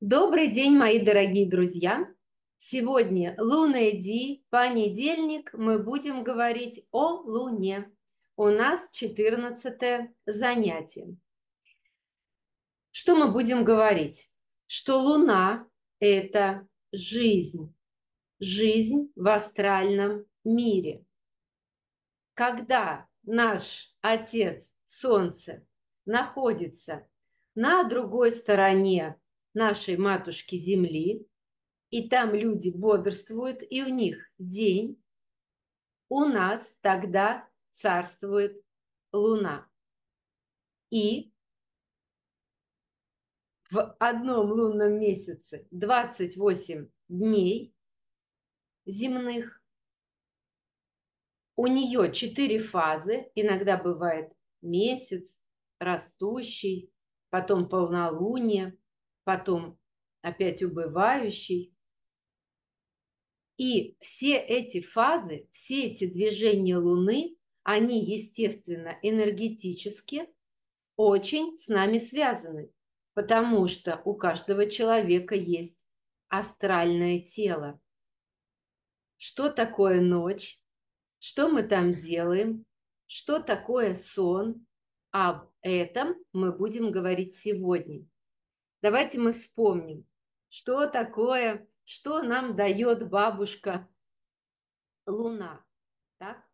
Добрый день, мои дорогие друзья! Сегодня лунный день, понедельник, мы будем говорить о Луне. У нас 14 занятие. Что мы будем говорить? Что Луна– это жизнь, жизнь в астральном мире. Когда наш Отец Солнце находится на другой стороне нашей матушки Земли, и там люди бодрствуют, и у них день, у нас тогда царствует Луна. И в одном лунном месяце 28 дней земных, у нее 4 фазы, иногда бывает месяц, растущий, потом полнолуние, потом опять убывающий. И все эти фазы, все эти движения Луны, они, естественно, энергетически очень с нами связаны, потому что у каждого человека есть астральное тело. Что такое ночь? Что мы там делаем? Что такое сон? Об этом мы будем говорить сегодня. Давайте мы вспомним, что такое, что нам дает бабушка Луна. Так?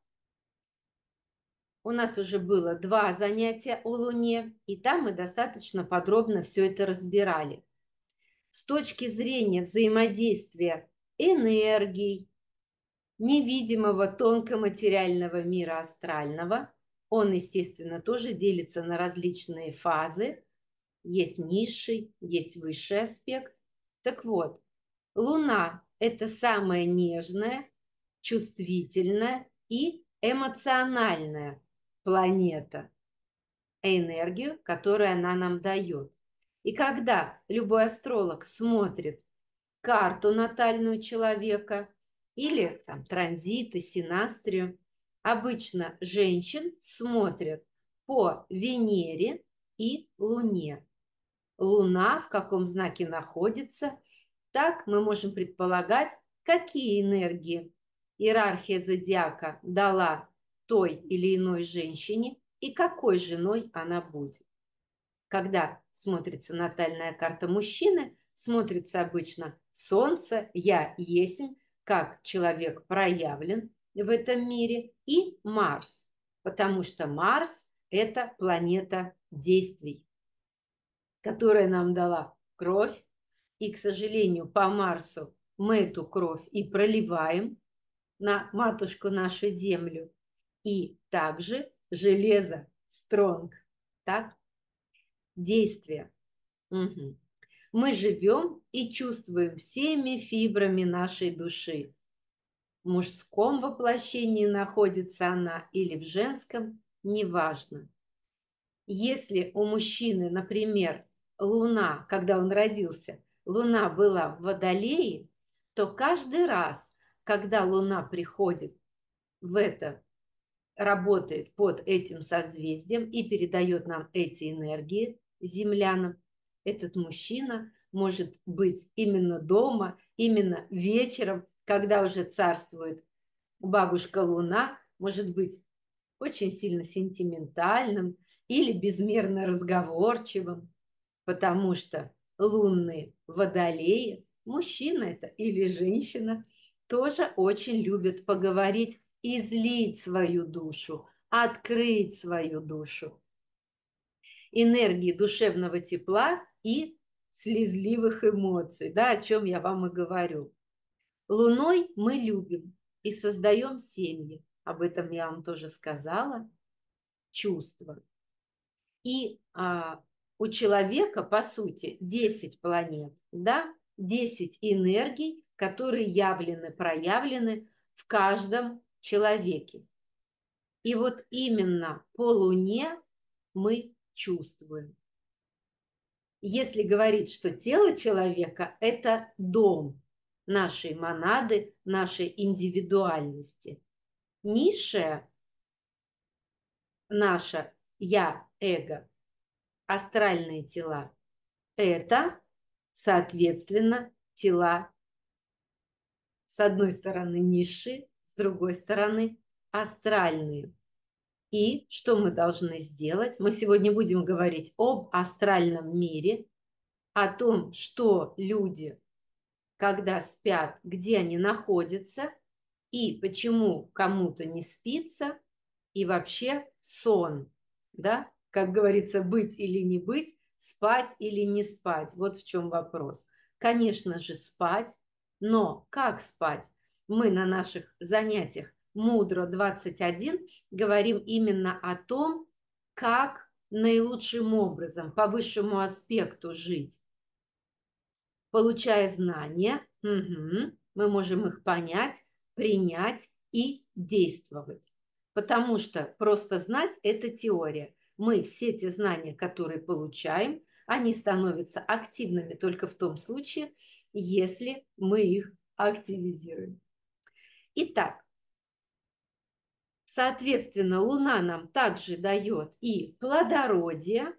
У нас уже было 2 занятия о Луне, и там мы достаточно подробно все это разбирали. С точки зрения взаимодействия энергий, невидимого тонкоматериального мира астрального, он, естественно, тоже делится на различные фазы. Есть низший, есть высший аспект. Так вот, Луна– это самая нежная, чувствительная и эмоциональная планета, энергию, которую она нам дает. И когда любой астролог смотрит карту натальную человека или там транзиты, синастрию, обычно женщин смотрят по Венере и Луне. Луна в каком знаке находится, так мы можем предполагать, какие энергии иерархия зодиака дала той или иной женщине и какой женой она будет. Когда смотрится натальная карта мужчины, смотрится обычно Солнце, я есмь, как человек проявлен в этом мире, и Марс, потому что Марс– это планета действий, которая нам дала кровь, и, к сожалению, по Марсу мы эту кровь и проливаем на матушку нашу Землю, и также железо, стронг, так, действие. Мгм. Мы живем и чувствуем всеми фибрами нашей души. В мужском воплощении находится она или в женском, неважно. Если у мужчины, например, Луна, когда он родился, Луна была в Водолее, то каждый раз, когда Луна приходит в это, работает под этим созвездием и передает нам эти энергии, землянам, этот мужчина может быть именно дома, именно вечером, когда уже царствует бабушка Луна, может быть очень сильно сентиментальным или безмерно разговорчивым, потому что лунные водолеи, мужчина это или женщина, тоже очень любят поговорить, излить свою душу, открыть свою душу. Энергии душевного тепла и слезливых эмоций, да, о чем я вам и говорю. Луной мы любим и создаем семьи. Об этом я вам тоже сказала. Чувства. И у человека, по сути, 10 планет, да, 10 энергий, которые явлены, проявлены в каждом человеке. И вот именно по Луне мы чувствуем. Если говорить, что тело человека– это дом нашей монады, нашей индивидуальности. Низшее наше «я», эго, астральные тела– это Соответственно, тела с одной стороны низшие, с другой стороны астральные. И что мы должны сделать? Мы сегодня будем говорить об астральном мире, о том, что люди, когда спят, где они находятся, и почему кому-то не спится, и вообще сон, да, как говорится, быть или не быть, спать или не спать, вот в чем вопрос. Конечно же, спать, но как спать? Мы на наших занятиях Мудро 21 говорим именно о том, как наилучшим образом, по высшему аспекту жить. Получая знания, мы можем их понять, принять и действовать. Потому что просто знать – это теория. Мы все те знания, которые получаем, они становятся активными только в том случае, если мы их активизируем. Итак, соответственно, Луна нам также дает и плодородие,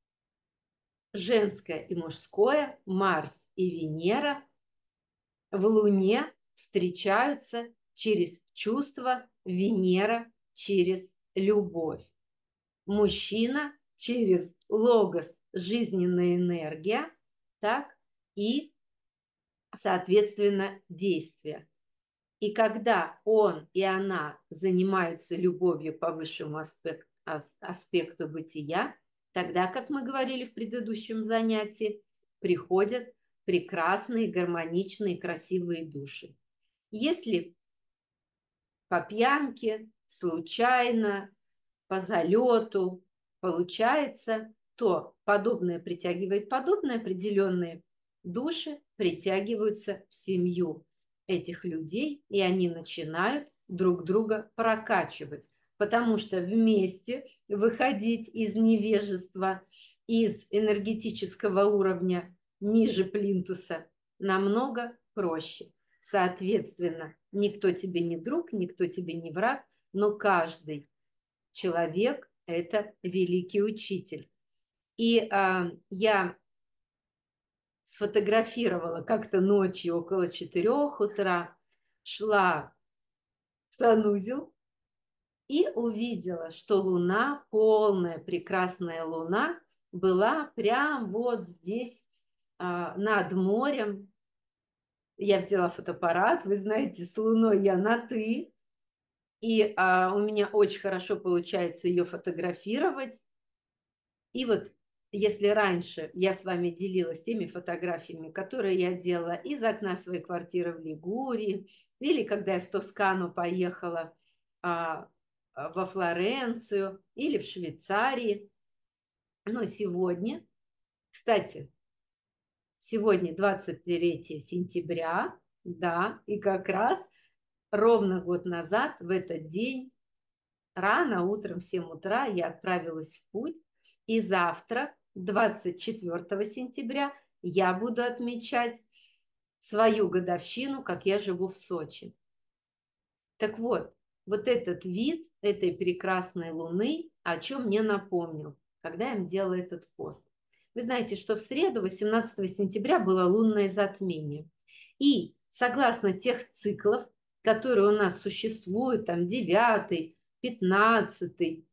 женское и мужское, Марс и Венера в Луне встречаются через чувство, Венера через любовь, мужчина через логос, жизненная энергия, так, и, соответственно, действие. И когда он и она занимаются любовью по высшему аспекту бытия, тогда, как мы говорили в предыдущем занятии, приходят прекрасные, гармоничные, красивые души. Если по пьянке, случайно, по залету получается, то подобное притягивает подобное, определенные души притягиваются в семью этих людей, и они начинают друг друга прокачивать, потому что вместе выходить из невежества, из энергетического уровня ниже плинтуса намного проще. Соответственно, никто тебе не друг, никто тебе не враг, но каждый человек – это великий учитель. И я сфотографировала как-то ночью около 4 утра, шла в санузел и увидела, что луна, полная прекрасная луна, была прямо вот здесь над морем. Я взяла фотоаппарат, вы знаете, с луной я на «ты», и у меня очень хорошо получается ее фотографировать. И вот если раньше я с вами делилась теми фотографиями, которые я делала из окна своей квартиры в Лигурии, или когда я в Тоскану поехала во Флоренцию, или в Швейцарии. Но сегодня, кстати, сегодня 23 сентября, да, и как раз ровно год назад в этот день рано утром в 7 утра я отправилась в путь, и завтра, 24 сентября, я буду отмечать свою годовщину, как я живу в Сочи. Так вот, вот этот вид этой прекрасной луны о чем мне напомнил, когда я им делала этот пост. Вы знаете, что в среду, 18 сентября, было лунное затмение. И согласно тех циклов, которые у нас существуют, там 9, 15,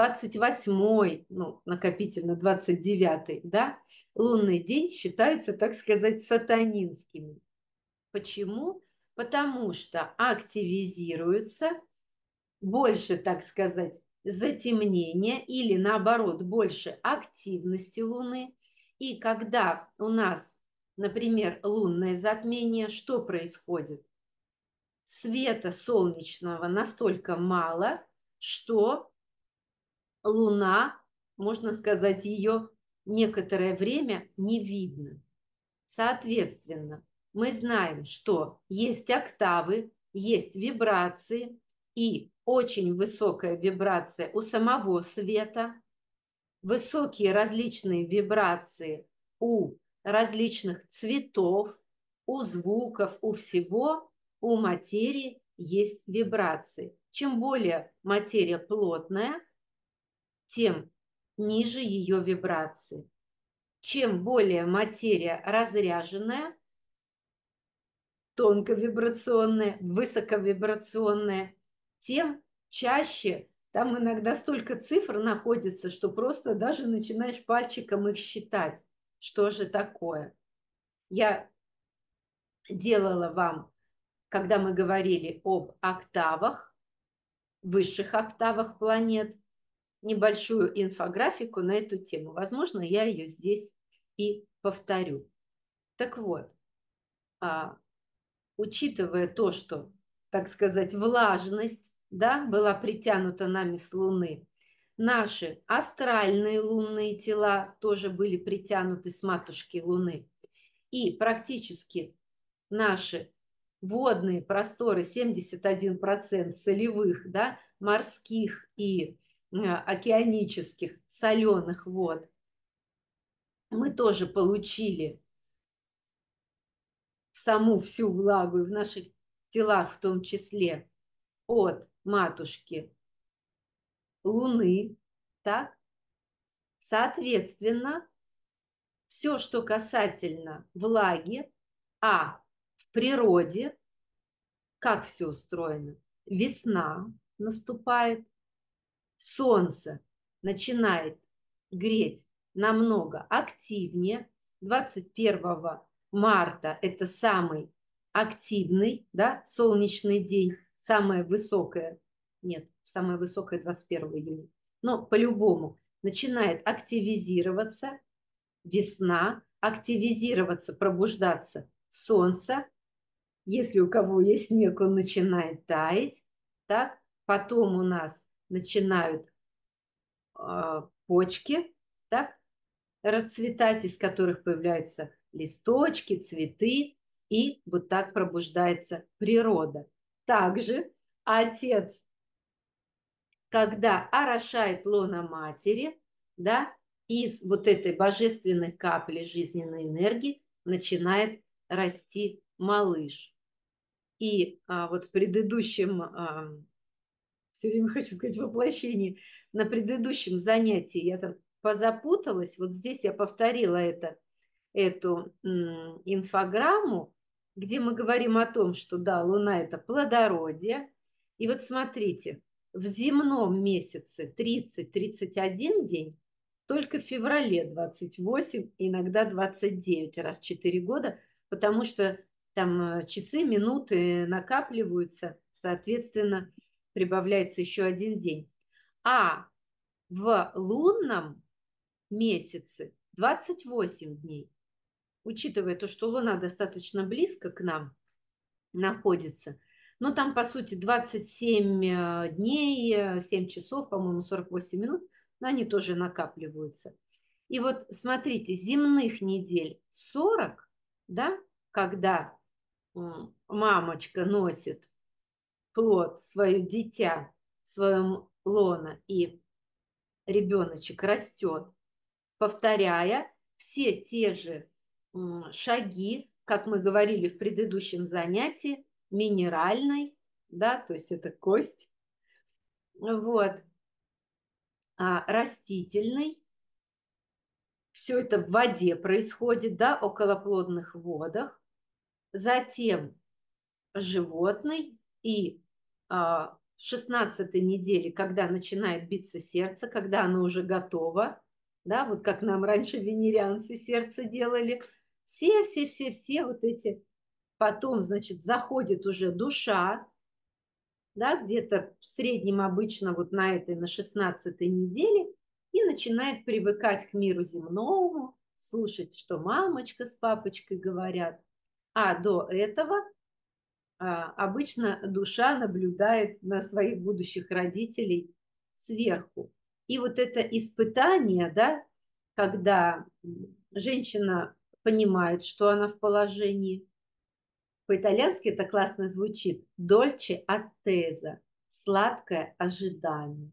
28, ну, накопительно 29, да, лунный день считается, так сказать, сатанинским. Почему? Потому что активизируется больше, так сказать, затемнения или наоборот больше активности Луны. И когда у нас, например, лунное затмение, что происходит? Света солнечного настолько мало, что Луна, можно сказать, ее некоторое время не видно. Соответственно, мы знаем, что есть октавы, есть вибрации, и очень высокая вибрация у самого света, высокие различные вибрации у различных цветов, у звуков, у всего, у материи есть вибрации. Чем более материя плотная, тем ниже ее вибрации. чем более материя разряженная, тонковибрационная, высоковибрационная, тем чаще там иногда столько цифр находится, что просто даже начинаешь пальчиком их считать. Что же такое? Я делала вам, когда мы говорили об октавах, высших октавах планет, небольшую инфографику на эту тему. Возможно, я ее здесь и повторю. Так вот, учитывая то, что, так сказать, влажность, да, была притянута нами с Луны, наши астральные лунные тела тоже были притянуты с матушки Луны. И практически наши водные просторы, 71% солевых, да, морских и океанических соленых вод, мы тоже получили саму всю влагу и в наших телах в том числе от матушки Луны, так? Соответственно, все, что касательно влаги, в природе, как все устроено? Весна наступает, солнце начинает греть намного активнее. 21 марта это самый активный, да, солнечный день, самое высокое, нет, самое высокое 21 июня, но по-любому начинает активизироваться весна, активизироваться, пробуждаться солнце. Если у кого есть снег, он начинает таять, так? Потом у нас начинают почки, так, расцветать, из которых появляются листочки, цветы, и вот так пробуждается природа. Также отец, когда орошает лоно матери, да, из вот этой божественной капли жизненной энергии начинает расти малыш. И вот в предыдущем все время хочу сказать воплощении, на предыдущем занятии я там позапуталась, вот здесь я повторила эту инфограмму, где мы говорим о том, что да, Луна – это плодородие. И вот смотрите, в земном месяце 30-31 день, только в феврале 28, иногда 29 раз в 4 года, потому что там часы, минуты накапливаются, соответственно, прибавляется еще один день. А в лунном месяце 28 дней. Учитывая то, что Луна достаточно близко к нам находится, но там, по сути, 27 дней, 7 часов, по-моему, 48 минут, но они тоже накапливаются. И вот смотрите, земных недель 40, да, когда мамочка носит плод, свое дитя в своем лоно, и ребеночек растет, повторяя все те же шаги, как мы говорили в предыдущем занятии, минеральной, да, то есть это кость, вот, растительный, все это в воде происходит, да, околоплодных водах, затем животный и в 16-й неделе, когда начинает биться сердце, когда оно уже готово, да, вот как нам раньше венерианцы сердце делали, все вот эти, потом, значит, заходит уже душа, да, где-то в среднем обычно вот на этой, на 16-й неделе, и начинает привыкать к миру земному, слушать, что мамочка с папочкой говорят. А до этого обычно душа наблюдает на своих будущих родителей сверху. И вот это испытание, да, когда женщина понимает, что она в положении, по-итальянски это классно звучит, дольче аттеза, сладкое ожидание.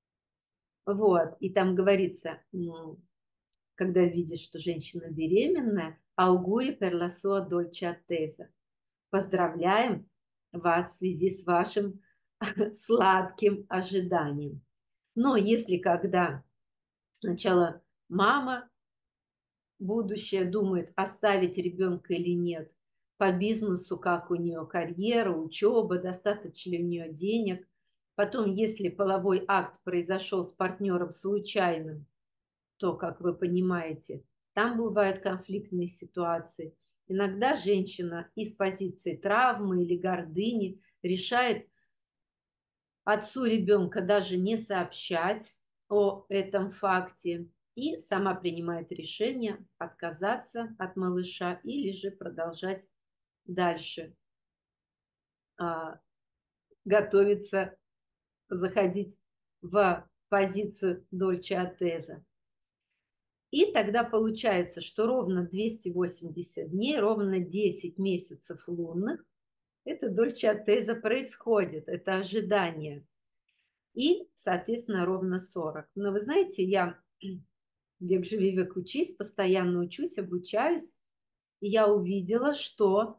Вот, и там говорится, когда видишь, что женщина беременная, аугури per la sua dolce attesa. Поздравляем вас в связи с вашим сладким ожиданием. Но если когда сначала мама будущее, думает, оставить ребенка или нет, по бизнесу, как у нее карьера, учеба, достаточно ли у нее денег. Потом, если половой акт произошел с партнером случайным, то, как вы понимаете, там бывают конфликтные ситуации. Иногда женщина из позиции травмы или гордыни решает отцу ребенка даже не сообщать о этом факте и сама принимает решение отказаться от малыша или же продолжать дальше а, готовиться, заходить в позицию Дольче Аттеза. И тогда получается, что ровно 280 дней, ровно 10 месяцев лунных, это Дольче Аттеза происходит, это ожидание. И, соответственно, ровно 40. Но вы знаете, я век живи, век учись, постоянно учусь, обучаюсь, и я увидела, что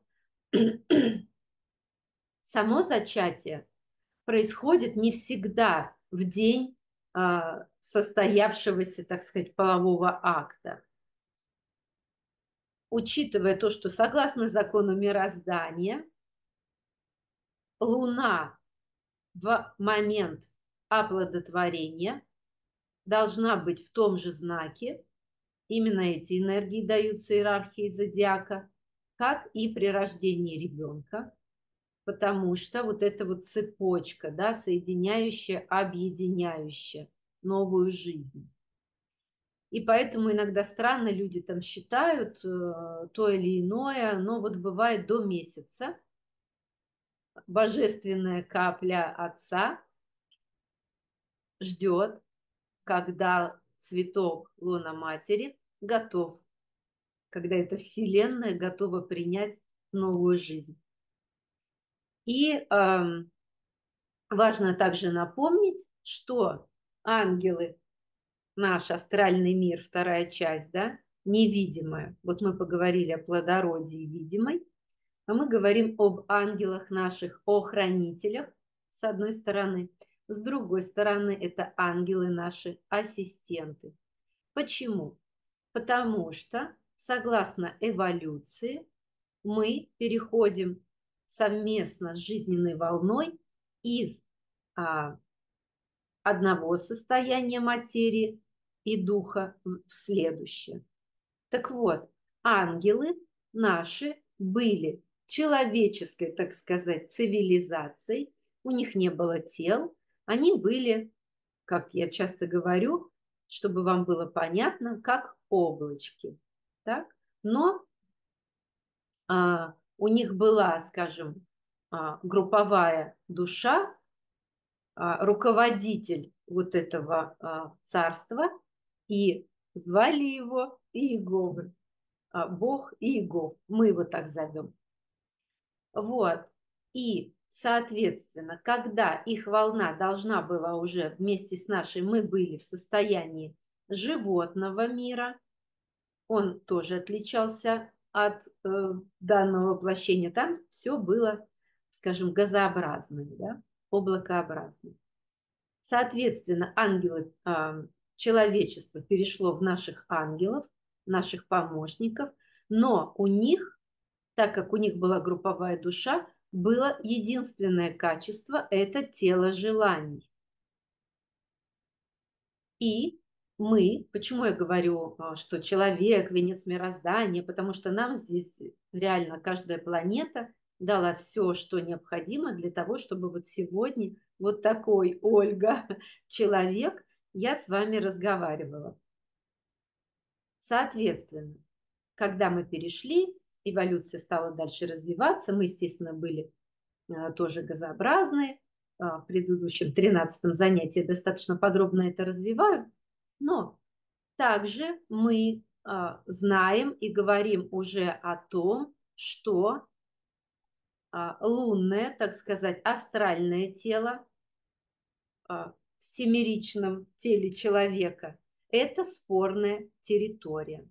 само зачатие происходит не всегда в день состоявшегося, так сказать, полового акта. Учитывая то, что согласно закону мироздания, Луна в момент оплодотворения должна быть в том же знаке, именно эти энергии даются иерархией зодиака, как и при рождении ребенка, потому что вот эта вот цепочка, да, соединяющая, объединяющая новую жизнь. И поэтому иногда странно люди там считают то или иное, но вот бывает до месяца божественная капля Отца ждет, когда цветок Луна Матери готов, когда эта Вселенная готова принять новую жизнь. И важно также напомнить, что ангелы, наш астральный мир, вторая часть, да, невидимая. Вот мы поговорили о плодородии видимой, а мы говорим об ангелах наших, о хранителях, с одной стороны. С другой стороны, это ангелы наши, ассистенты. Почему? Потому что, согласно эволюции, мы переходим совместно с жизненной волной из одного состояния материи и духа в следующее. Так вот, ангелы наши были человеческой, так сказать, цивилизацией, у них не было тел, они были, как я часто говорю, чтобы вам было понятно, как облачки. Так? Но у них была, скажем, групповая душа, руководитель вот этого царства, и звали его Иеговы, Бог Иегов, мы его так зовем. Вот. И, соответственно, когда их волна должна была уже вместе с нашей, мы были в состоянии животного мира, он тоже отличался от данного воплощения. Там все было, скажем, газообразное, да, облакообразное. Соответственно, ангелы, человечество перешло в наших ангелов, наших помощников, но у них, так как у них была групповая душа, было единственное качество – это тело желаний. И мы, почему я говорю, что человек – венец мироздания, потому что нам здесь реально каждая планета дала все, что необходимо для того, чтобы вот сегодня вот такой, Ольга, человек, я с вами разговаривала. Соответственно, когда мы перешли, эволюция стала дальше развиваться, мы, естественно, были тоже газообразные. В предыдущем 13-м занятии достаточно подробно это развиваю. Но также мы знаем и говорим уже о том, что лунное, так сказать, астральное тело в семеричном теле человека – это спорная территория.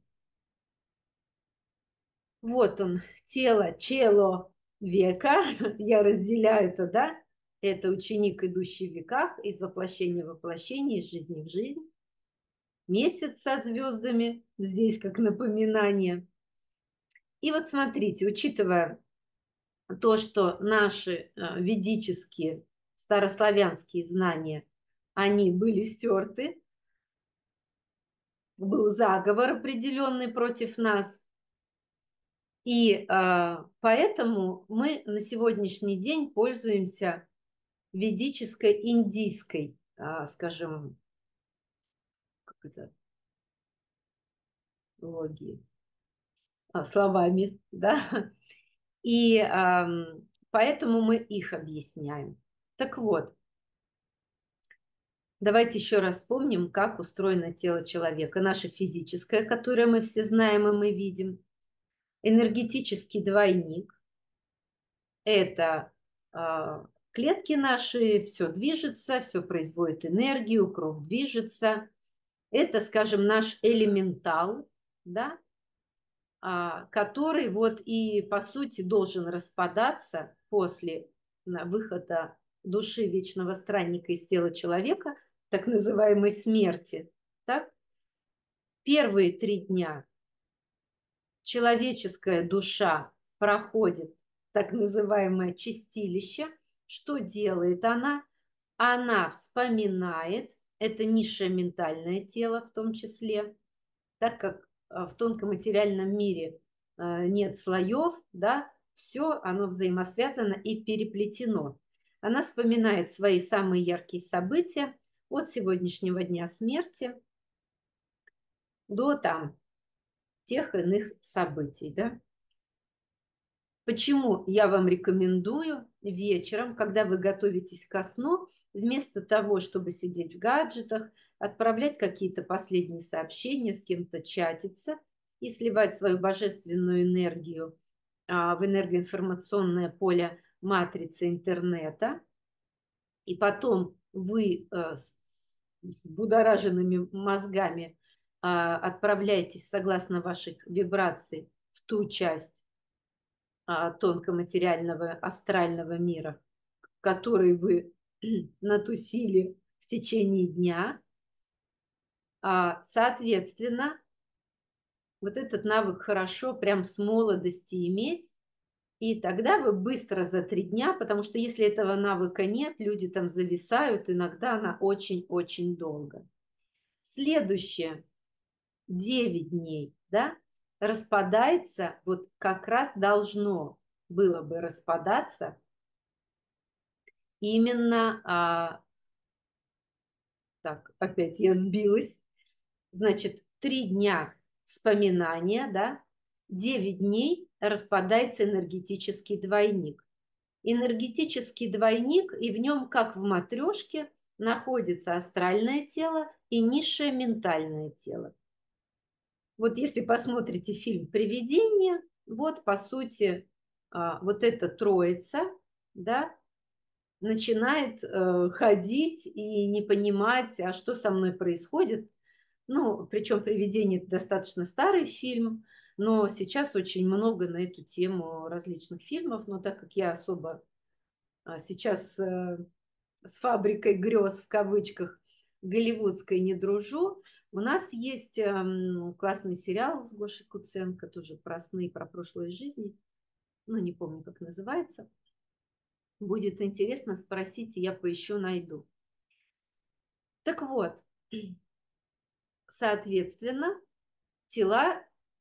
Вот он, тело человека, я разделяю это, да, это ученик, идущий в веках, из воплощения в воплощение, из жизни в жизнь. месяц со звездами, здесь как напоминание. И вот смотрите, учитывая то, что наши ведические, старославянские знания, они были стерты, был заговор определенный против нас, и поэтому мы на сегодняшний день пользуемся ведической, индийской, скажем, как это, логией, словами, да, и поэтому мы их объясняем. Так вот, давайте еще раз вспомним, как устроено тело человека. Наше физическое, которое мы все знаем и мы видим, энергетический двойник, это клетки наши, все движется, все производит энергию, кровь движется. Это, скажем, наш элементал, да, который вот и по сути должен распадаться после выхода души вечного странника из тела человека, так называемой смерти. Так? Первые 3 дня человеческая душа проходит так называемое чистилище. Что делает она? Она вспоминает, это низшее ментальное тело в том числе, так как в тонкоматериальном мире нет слоев, да, все оно взаимосвязано и переплетено. Она вспоминает свои самые яркие события от сегодняшнего дня смерти до там тех иных событий, да. Почему я вам рекомендую вечером, когда вы готовитесь ко сну, вместо того, чтобы сидеть в гаджетах, отправлять какие-то последние сообщения, с кем-то чатиться и сливать свою божественную энергию в энергоинформационное поле матрицы интернета, и потом вы с будораженными мозгами отправляетесь согласно ваших вибраций в ту часть тонкоматериального астрального мира, который вы натусили в течение дня. Соответственно, вот этот навык хорошо прям с молодости иметь, и тогда вы быстро за 3 дня, потому что если этого навыка нет, люди там зависают иногда на очень-очень долго. Следующее, 9 дней, да, распадается, вот как раз должно было бы распадаться именно, так, опять я сбилась, значит, 3 дня вспоминания, да, 9 дней распадается энергетический двойник. Энергетический двойник, и в нем, как в матрешке, находится астральное тело и низшее ментальное тело. Вот если посмотрите фильм «Привидение», вот по сути вот эта троица, да, начинает ходить и не понимать, а что со мной происходит. Ну, причем «Привидение» – это достаточно старый фильм, но сейчас очень много на эту тему различных фильмов, но так как я особо сейчас с фабрикой грез в кавычках голливудской не дружу, у нас есть классный сериал с Гошей Куценко, тоже про сны, про прошлые жизни, ну, не помню, как называется. Будет интересно, спросите, я поищу, найду. Так вот, соответственно, тела,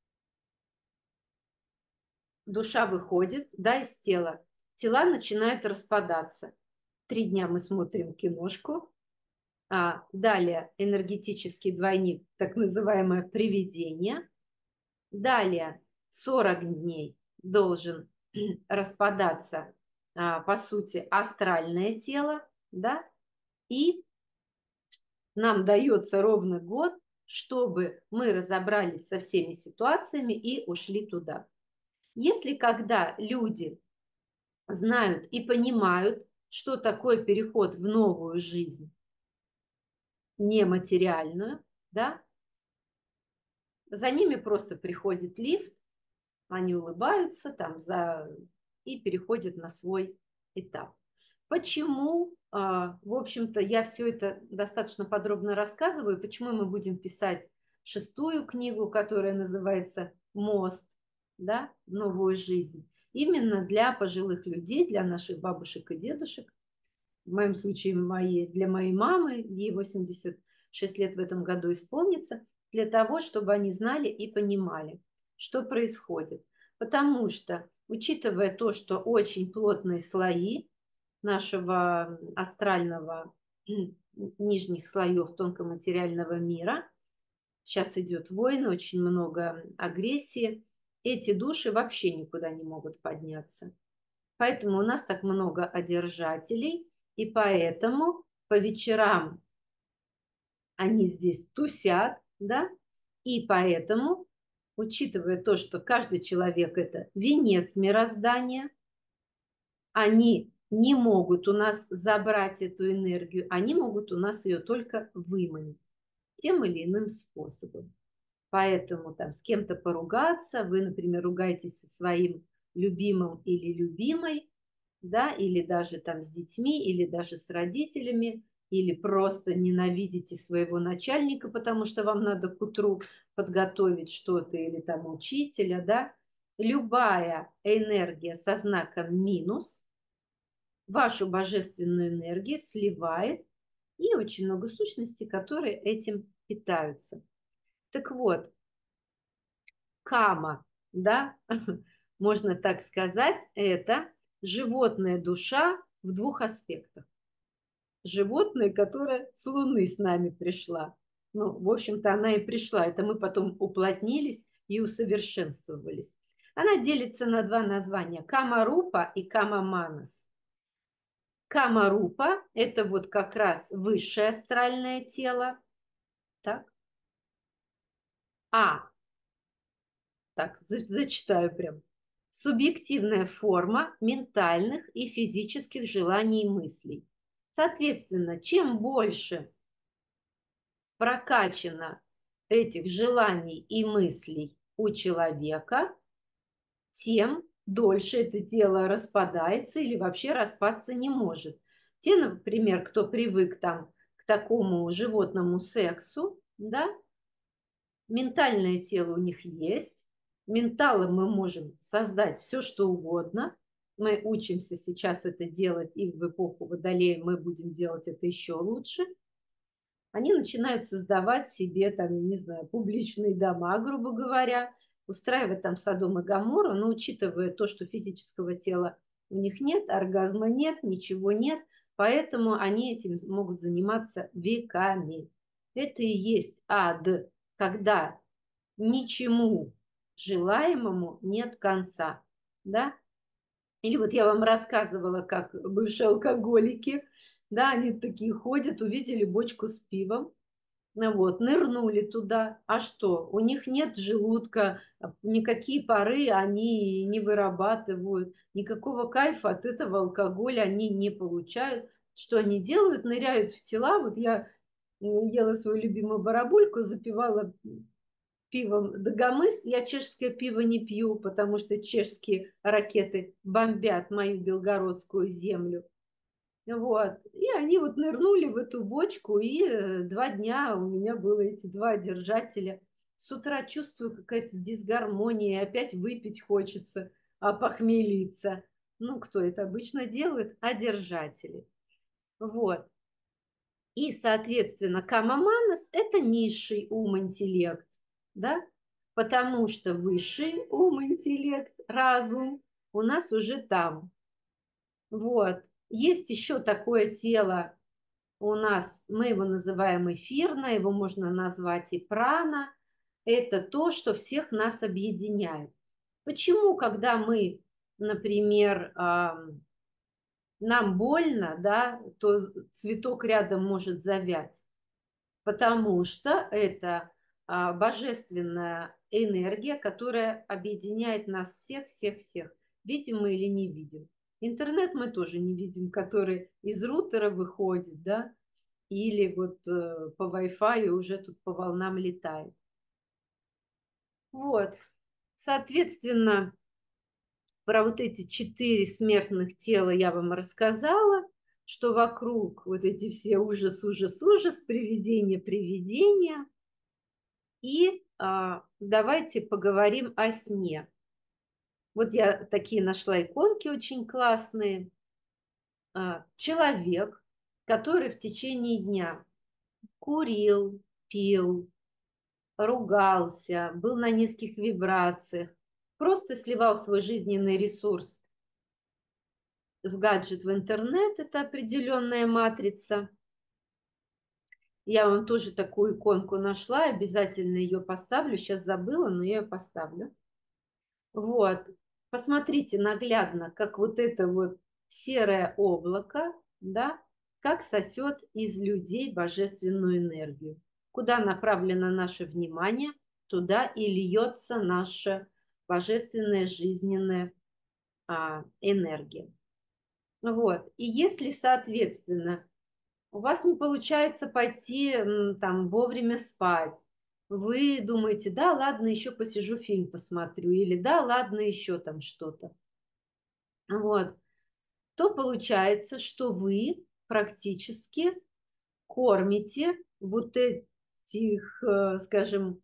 душа выходит, да, из тела, тела начинают распадаться. 3 дня мы смотрим киношку, далее энергетический двойник, так называемое привидение. Далее 40 дней должен распадаться, по сути, астральное тело, да, и нам дается ровно год, чтобы мы разобрались со всеми ситуациями и ушли туда. Если когда люди знают и понимают, что такое переход в новую жизнь, нематериальную, да, за ними просто приходит лифт, они улыбаются там и переходят на свой этап. Почему, в общем-то, я все это достаточно подробно рассказываю, почему мы будем писать шестую книгу, которая называется «Мост», да, в новую жизнь. Именно для пожилых людей, для наших бабушек и дедушек. В моем случае для моей мамы, ей 86 лет в этом году исполнится, для того, чтобы они знали и понимали, что происходит. Потому что, учитывая то, что очень плотные слои нашего астрального нижних слоев тонкоматериального мира, сейчас идет война, очень много агрессии, эти души вообще никуда не могут подняться. Поэтому у нас так много одержателей, и поэтому по вечерам они здесь тусят, да, и поэтому, учитывая то, что каждый человек – это венец мироздания, они не могут у нас забрать эту энергию, они могут у нас ее только выманить тем или иным способом. Поэтому там с кем-то поругаться, вы, например, ругаетесь со своим любимым или любимой, да, или даже там с детьми, или даже с родителями, или просто ненавидите своего начальника, потому что вам надо к утру подготовить что-то, или там учителя, да. Любая энергия со знаком минус вашу божественную энергию сливает, и очень много сущностей, которые этим питаются. Так вот, кама, да, можно так сказать, это животная душа в двух аспектах. Животное, которое с Луны с нами пришла. Ну, в общем-то, она и пришла. Это мы потом уплотнились и усовершенствовались. Она делится на два названия – Камарупа и Камаманас. Камарупа – это вот как раз высшее астральное тело. Так, а так, зачитаю прям. Субъективная форма ментальных и физических желаний и мыслей. Соответственно, чем больше прокачано этих желаний и мыслей у человека, тем дольше это тело распадается или вообще распасться не может. Те, например, кто привык там к такому животному сексу, да, ментальное тело у них есть. Менталом мы можем создать все, что угодно. Мы учимся сейчас это делать, и в эпоху Водолея мы будем делать это еще лучше. Они начинают создавать себе, там, не знаю, публичные дома, грубо говоря, устраивать там Содом и Гоморру, но учитывая то, что физического тела у них нет, оргазма нет, ничего нет, поэтому они этим могут заниматься веками. Это и есть ад, когда ничему желаемому нет конца, да? Или вот я вам рассказывала, как бывшие алкоголики, да, они такие ходят, увидели бочку с пивом, ну вот, нырнули туда. А что? У них нет желудка, никакие пары они не вырабатывают, никакого кайфа от этого алкоголя они не получают. Что они делают? Ныряют в тела. Вот я ела свою любимую барабульку, запивала пивом Дагомыс. Я чешское пиво не пью, потому что чешские ракеты бомбят мою белгородскую землю. Вот. И они вот нырнули в эту бочку, и 2 дня у меня было эти два держателя. С утра чувствую какая-то дисгармония, опять выпить хочется, похмелиться. Ну, кто это обычно делает? А держатели. Вот. И, соответственно, камаманас – это низший ум-интеллект, да? Потому что высший ум-интеллект, разум у нас уже там. Вот. Есть еще такое тело у нас, мы его называем эфирно, его можно назвать и прана. Это то, что всех нас объединяет. Почему, когда мы, например, нам больно, да, то цветок рядом может завять? Потому что это божественная энергия, которая объединяет нас всех, всех, всех. Видим мы или не видим. Интернет мы тоже не видим, который из рутера выходит, да, или вот по Wi-Fi уже тут по волнам летает. Вот. Соответственно, про вот эти 4 смертных тела я вам рассказала. что вокруг вот эти все ужас, ужас, ужас, привидения, привидения. И давайте поговорим о сне. Вот я такие нашла иконки очень классные. Человек, который в течение дня курил, пил, ругался, был на низких вибрациях, просто сливал свой жизненный ресурс в гаджет, в интернет, это определенная матрица. Я вам тоже такую иконку нашла, обязательно ее поставлю. Сейчас забыла, но я ее поставлю. Вот. Посмотрите наглядно, как вот это вот серое облако, да, как сосет из людей божественную энергию. Куда направлено наше внимание, туда и льется наша божественная жизненная энергия. Вот. И если, соответственно, у вас не получается пойти там вовремя спать, вы думаете, да, ладно, еще посижу, фильм посмотрю, или да, ладно, еще там что-то. Вот. То получается, что вы практически кормите вот этих, скажем,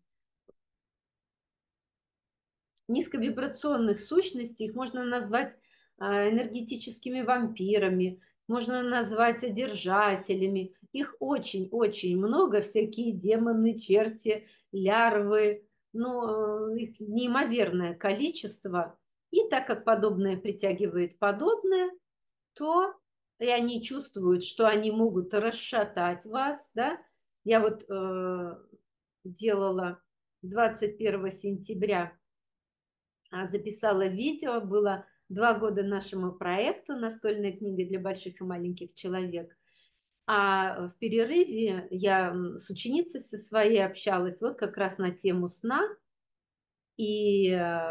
низковибрационных сущностей, их можно назвать энергетическими вампирами, можно назвать одержателями. Их очень-очень много, всякие демоны, черти, лярвы, но их неимоверное количество. И так как подобное притягивает подобное, то и они чувствуют, что они могут расшатать вас, да. Я вот делала 21 сентября записала видео, было 2 года нашему проекту «Настольная книга для больших и маленьких человек». А в перерыве я с ученицей со своей общалась вот как раз на тему сна, и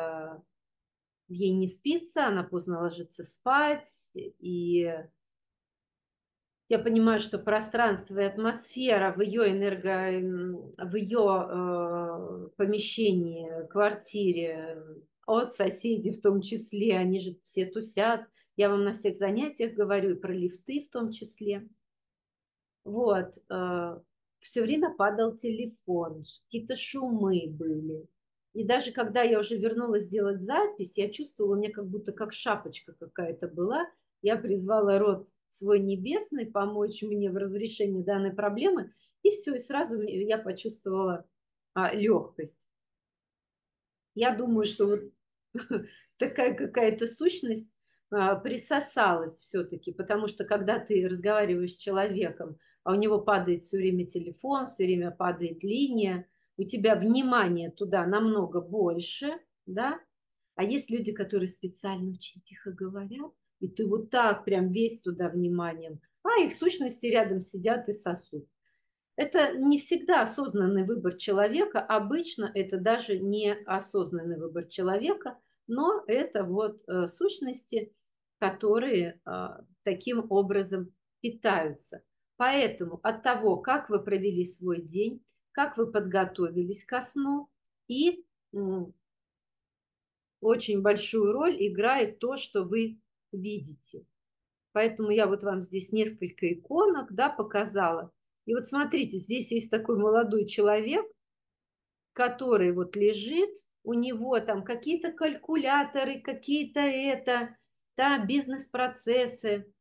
ей не спится, она поздно ложится спать, и я понимаю, что пространство и атмосфера в ее в ее помещении, квартире, от соседей в том числе, они же все тусят. Я вам на всех занятиях говорю, и про лифты в том числе. Вот, все время падал телефон, какие-то шумы были. И даже когда я уже вернулась делать запись, я чувствовала, у меня как будто как шапочка какая-то была. Я призвала род свой небесный помочь мне в разрешении данной проблемы. И все, и сразу я почувствовала легкость. Я думаю, что вот такая какая-то сущность присосалась все-таки, потому что когда ты разговариваешь с человеком, а у него падает все время телефон, все время падает линия, у тебя внимание туда намного больше, да, а есть люди, которые специально очень тихо говорят, и ты вот так прям весь туда вниманием, а их сущности рядом сидят и сосут. Это не всегда осознанный выбор человека, обычно это даже не осознанный выбор человека, но это вот сущности, которые таким образом питаются. Поэтому от того, как вы провели свой день, как вы подготовились ко сну, и очень большую роль играет то, что вы видите. Поэтому я вот вам здесь несколько иконок, да, показала. И вот смотрите, здесь есть такой молодой человек, который вот лежит, у него там какие-то калькуляторы, какие-то да, бизнес-процессы.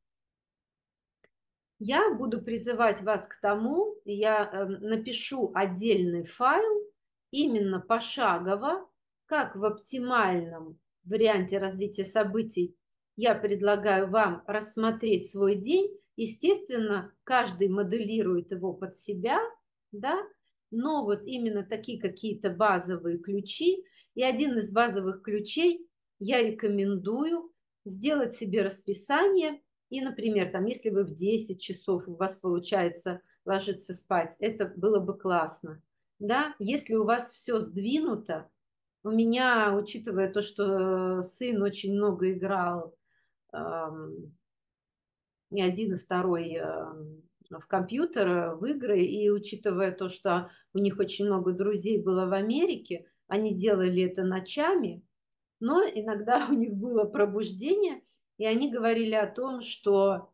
Я буду призывать вас к тому, я напишу отдельный файл, именно пошагово, как в оптимальном варианте развития событий я предлагаю вам рассмотреть свой день. Естественно, каждый моделирует его под себя, да, но вот именно такие какие-то базовые ключи. И один из базовых ключей я рекомендую сделать себе расписание. И, например, там, если вы в 10 часов у вас получается ложиться спать, это было бы классно. Да? Если у вас все сдвинуто, у меня, учитывая то, что сын очень много играл, и один, и второй в компьютер, в игры, и учитывая то, что у них очень много друзей было в Америке, они делали это ночами, но иногда у них было пробуждение, и они говорили о том, что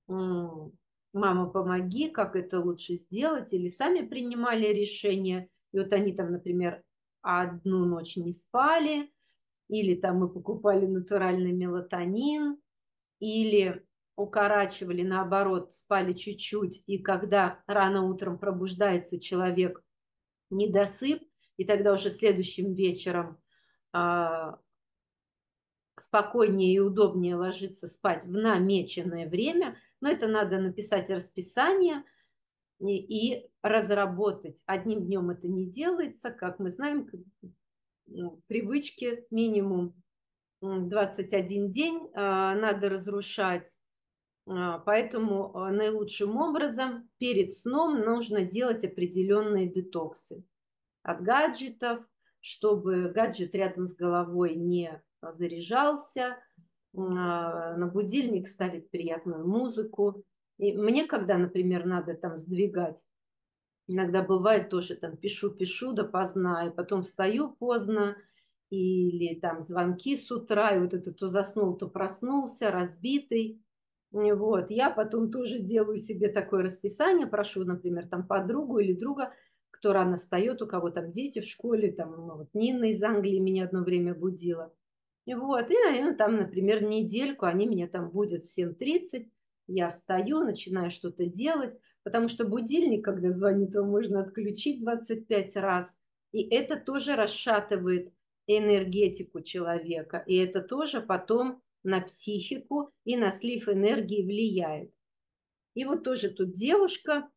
мама, помоги, как это лучше сделать, или сами принимали решение, и вот они там, например, одну ночь не спали, или там мы покупали натуральный мелатонин, или укорачивали, наоборот, спали чуть-чуть, и когда рано утром пробуждается человек, недосып, и тогда уже следующим вечером а, спокойнее и удобнее ложиться спать в намеченное время, но это надо написать расписание и разработать. Одним днем это не делается, как мы знаем, привычки минимум 21 день надо разрушать. Поэтому наилучшим образом перед сном нужно делать определенные детоксы от гаджетов, чтобы гаджет рядом с головой не заряжался, на будильник ставить приятную музыку. И мне, когда, например, надо там сдвигать, иногда бывает тоже там пишу допоздна, и потом встаю поздно, или там звонки с утра, и вот это то заснул, то проснулся, разбитый. Вот, я потом тоже делаю себе такое расписание, прошу, например, там подругу или друга, кто рано встает, у кого там дети в школе, там, ну, вот Нина из Англии меня одно время будила. И вот, и наверное, там, например, недельку они меня там будут в 7:30, я встаю, начинаю что-то делать, потому что будильник, когда звонит, его можно отключить 25 раз, и это тоже расшатывает энергетику человека, и это тоже потом на психику и на слив энергии влияет. И вот тоже тут девушка,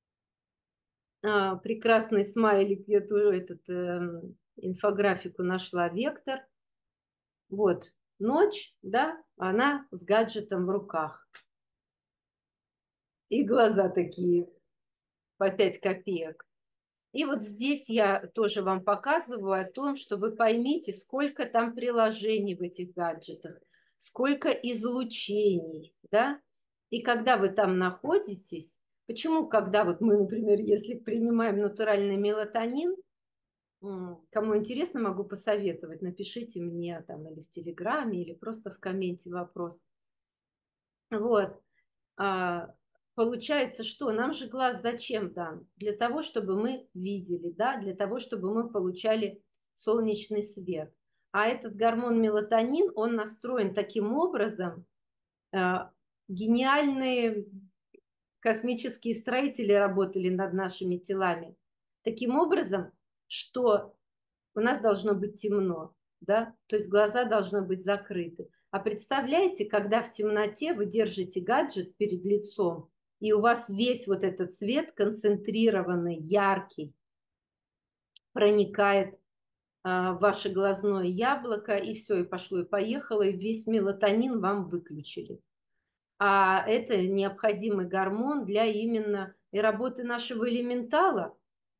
прекрасный смайлик, я тоже этот инфографику нашла, вектор. Вот, ночь, да, она с гаджетом в руках. И глаза такие по 5 копеек. И вот здесь я тоже вам показываю о том, что вы поймите, сколько там приложений в этих гаджетах, сколько излучений, да? И когда вы там находитесь, почему, когда вот мы, например, если принимаем натуральный мелатонин, кому интересно, могу посоветовать, напишите мне там или в Телеграме, или просто в комменте вопрос. Вот. А, Получается, что нам же глаз зачем дан? Для того, чтобы мы видели, да, для того, чтобы мы получали солнечный свет. А этот гормон мелатонин, он настроен таким образом, гениальные космические строители работали над нашими телами, таким образом, что у нас должно быть темно, да, то есть глаза должны быть закрыты. А представляете, когда в темноте вы держите гаджет перед лицом, и у вас весь вот этот свет концентрированный, яркий, проникает в ваше глазное яблоко, и все, и пошло, и поехало, и весь мелатонин вам выключили. А это необходимый гормон для именно и работы нашего элементала,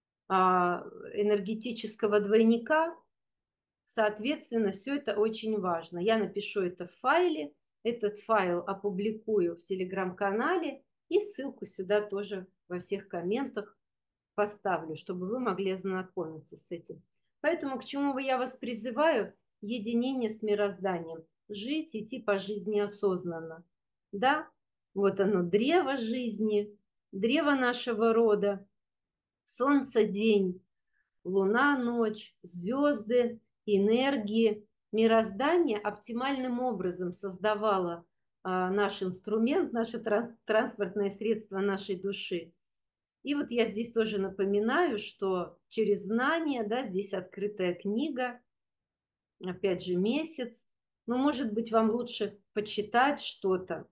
энергетического двойника. Соответственно, все это очень важно. Я напишу это в файле, этот файл опубликую в телеграм-канале и ссылку сюда тоже во всех комментах поставлю, чтобы вы могли ознакомиться с этим. Поэтому к чему я вас призываю? Единение с мирозданием. Жить, идти по жизни осознанно. Да, вот оно, древо жизни, древо нашего рода, солнце день, луна ночь, звезды, энергии. Мироздание оптимальным образом создавало наш инструмент, наше транспортное средство нашей души. И вот я здесь тоже напоминаю, что через знание, да, здесь открытая книга, опять же месяц, но может быть вам лучше почитать что-то.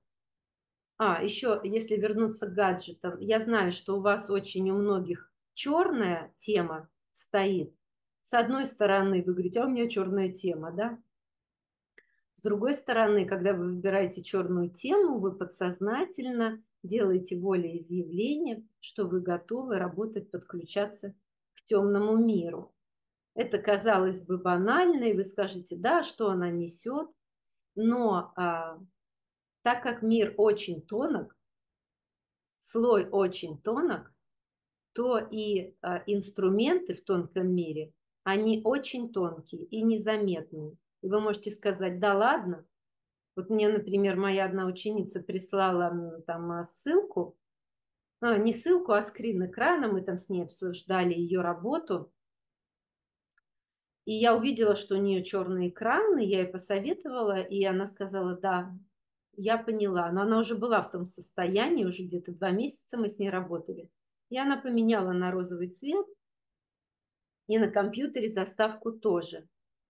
Еще если вернуться к гаджетам, я знаю, что у вас очень у многих черная тема стоит. С одной стороны, вы говорите, у меня черная тема, да? С другой стороны, когда вы выбираете черную тему, вы подсознательно делаете волеизъявление, что вы готовы работать, подключаться к темному миру. Это, казалось бы, банально, и вы скажете, да, что она несет, но так как мир очень тонок, слой очень тонок, то и инструменты в тонком мире, они очень тонкие и незаметные. И вы можете сказать, да ладно, Вот мне, например, моя одна ученица прислала там ссылку, не ссылку, а скрин экрана, мы там с ней обсуждали ее работу, и я увидела, что у нее черный экран, и я ей посоветовала, и она сказала, да, я поняла. Но она уже была в том состоянии, уже где-то 2 месяца мы с ней работали. И она поменяла на розовый цвет, и на компьютере заставку тоже.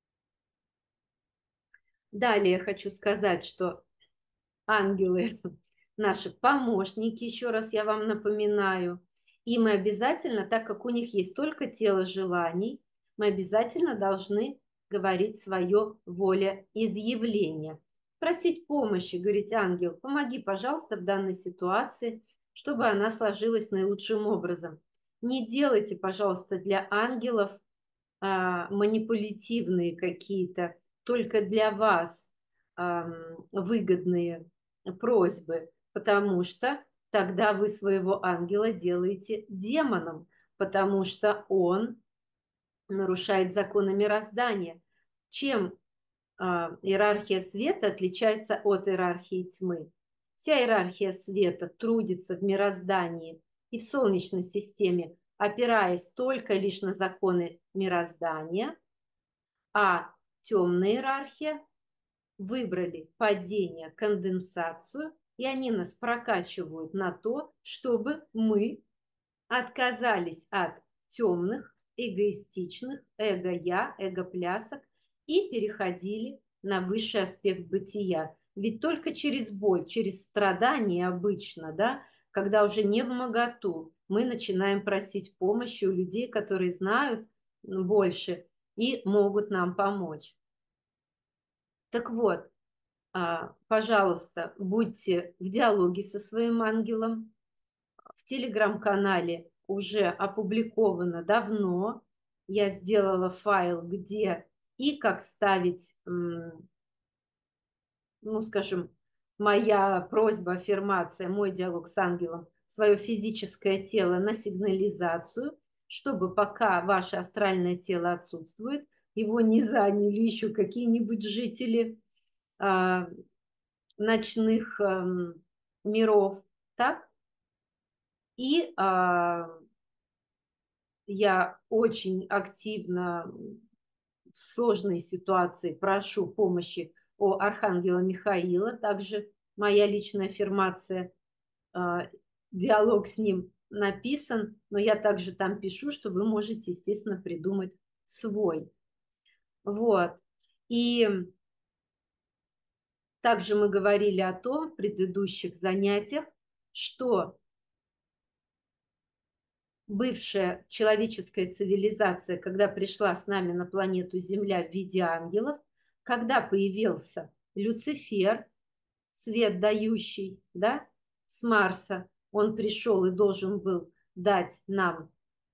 Далее я хочу сказать, что ангелы наши помощники, еще раз я вам напоминаю. И мы обязательно, так как у них есть только тело желаний, мы обязательно должны говорить свое волеизъявление. Просить помощи, говорить, ангел, помоги, пожалуйста, в данной ситуации, чтобы она сложилась наилучшим образом. Не делайте, пожалуйста, для ангелов манипулятивные какие-то, только для вас выгодные просьбы, потому что тогда вы своего ангела делаете демоном, потому что он нарушает законы мироздания. Чем иерархия света отличается от иерархии тьмы? Вся иерархия света трудится в мироздании и в Солнечной системе, опираясь только лишь на законы мироздания, а темная иерархия выбрали падение, конденсацию, и они нас прокачивают на то, чтобы мы отказались от темных, эгоистичных, эго-я, эго-плясок и переходили на высший аспект бытия. Ведь только через боль, через страдания обычно, да, когда уже не вмоготу, мы начинаем просить помощи у людей, которые знают больше и могут нам помочь. Так вот, пожалуйста, будьте в диалоге со своим ангелом. В телеграм-канале уже опубликовано давно. Я сделала файл, где и как ставить, ну, скажем, моя просьба, аффирмация, мой диалог с ангелом, свое физическое тело на сигнализацию, чтобы пока ваше астральное тело отсутствует, его не заняли еще какие-нибудь жители ночных миров, так? И я очень активно в сложной ситуации прошу помощи у архангела Михаила. Также моя личная аффирмация, диалог с ним написан, но я также там пишу, что вы можете, естественно, придумать свой. Вот. И также мы говорили о том в предыдущих занятиях, что бывшая человеческая цивилизация, когда пришла с нами на планету Земля в виде ангелов, когда появился Люцифер, свет дающий, да, с Марса, он пришел и должен был дать нам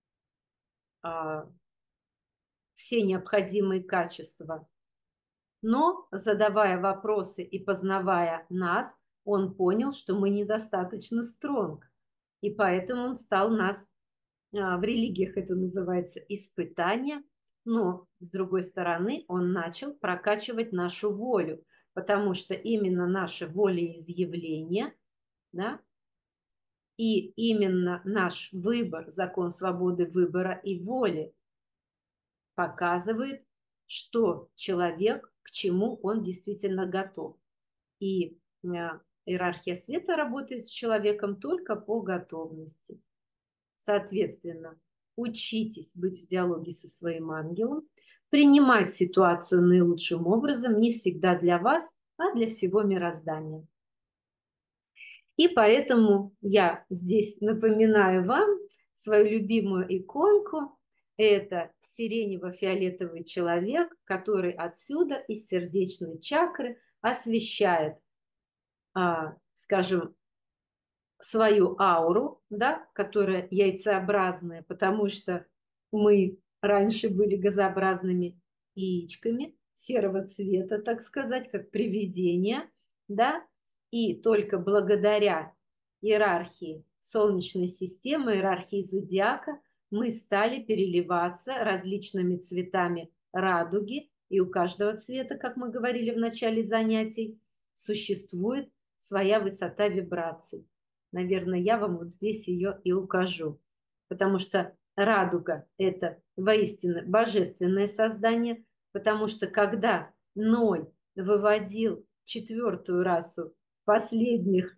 все необходимые качества. Но, задавая вопросы и познавая нас, он понял, что мы недостаточно стронг. И поэтому он стал нас, в религиях это называется испытание, но, с другой стороны, он начал прокачивать нашу волю, потому что именно наше волеизъявление, да, и именно наш выбор, закон свободы выбора и воли показывает, что человек, к чему он действительно готов. И иерархия света работает с человеком только по готовности. Соответственно, учитесь быть в диалоге со своим ангелом, принимать ситуацию наилучшим образом, не всегда для вас, а для всего мироздания. И поэтому я здесь напоминаю вам свою любимую иконку. Это сиренево-фиолетовый человек, который отсюда из сердечной чакры освещает, скажем, свою ауру, да, которая яйцеобразная, потому что мы раньше были газообразными яичками серого цвета, так сказать, как привидения, да, и только благодаря иерархии Солнечной системы, иерархии зодиака мы стали переливаться различными цветами радуги, и у каждого цвета, как мы говорили в начале занятий, существует своя высота вибраций. Наверное, я вам вот здесь ее и укажу. Потому что радуга – это воистину божественное создание, потому что когда Ной выводил четвертую расу последних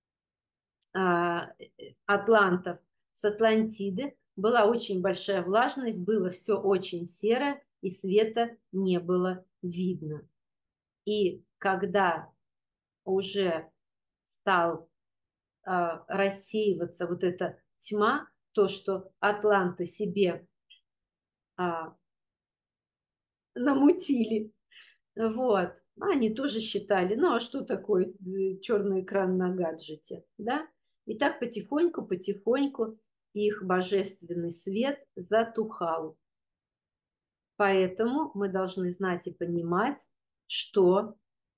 атлантов с Атлантиды, была очень большая влажность, было все очень серо, и света не было видно. И когда уже стал рассеиваться вот эта тьма, то, что атланты себе намутили, вот, они тоже считали, ну а что такое черный экран на гаджете, да? И так потихоньку их божественный свет затухал. Поэтому мы должны знать и понимать, что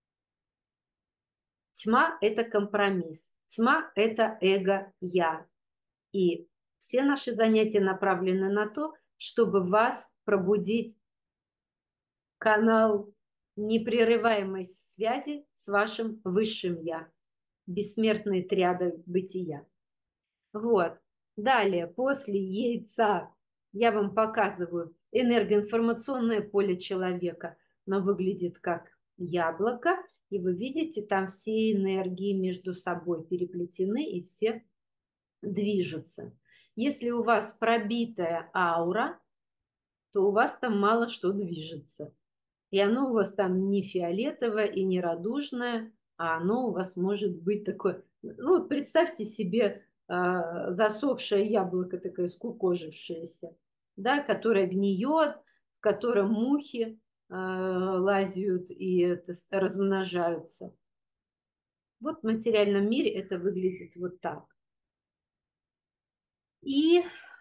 тьма – это компромисс, тьма – это эго-я. И все наши занятия направлены на то, чтобы вас пробудить канал непрерываемой связи с вашим высшим Я, бессмертные триады бытия. Вот. Далее, после яйца, я вам показываю энергоинформационное поле человека. Оно выглядит как яблоко, и вы видите, там все энергии между собой переплетены, и все движутся. Если у вас пробитая аура, то у вас там мало что движется. И оно у вас там не фиолетовое и не радужное, а оно у вас может быть такое... Ну, вот представьте себе засохшее яблоко, такое скукожившееся, да, которое гниет, в котором мухи лазят и размножаются. Вот в материальном мире это выглядит вот так. И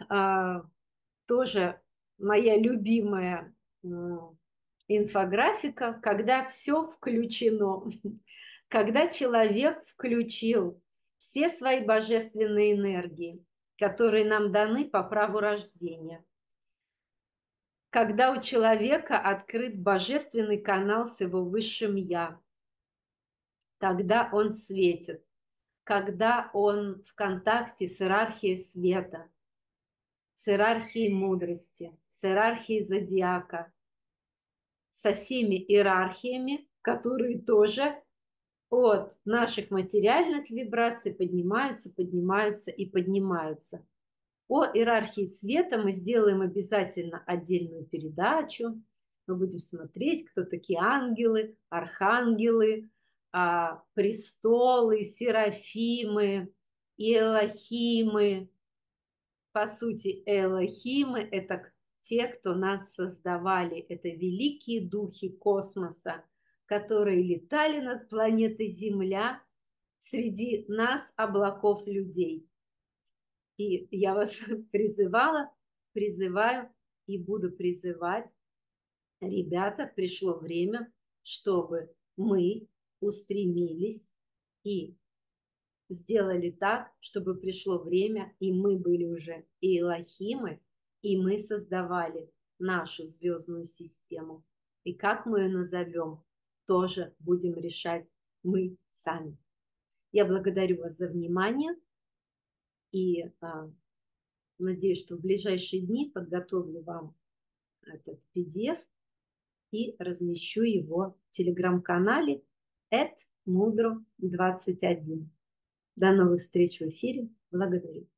тоже моя любимая инфографика, когда все включено, когда человек включил все свои божественные энергии, которые нам даны по праву рождения, когда у человека открыт божественный канал с его высшим Я, когда он светит, когда он в контакте с иерархией света, с иерархией мудрости, с иерархией зодиака, со всеми иерархиями, которые тоже от наших материальных вибраций поднимаются, поднимаются и поднимаются. О иерархии света мы сделаем обязательно отдельную передачу. Мы будем смотреть, кто такие ангелы, архангелы, престолы, серафимы, иелохимы. По сути, иелохимы – это те, кто нас создавали. Это великие духи космоса, которые летали над планетой Земля среди нас, облаков людей. И я вас призываю и буду призывать, ребята, пришло время, чтобы мы устремились и сделали так, чтобы пришло время, и мы были уже и Элохимы, и мы создавали нашу звездную систему. И как мы ее назовем, тоже будем решать мы сами. Я благодарю вас за внимание и надеюсь, что в ближайшие дни подготовлю вам этот PDF и размещу его в телеграм-канале @mudro21. До новых встреч в эфире. Благодарю.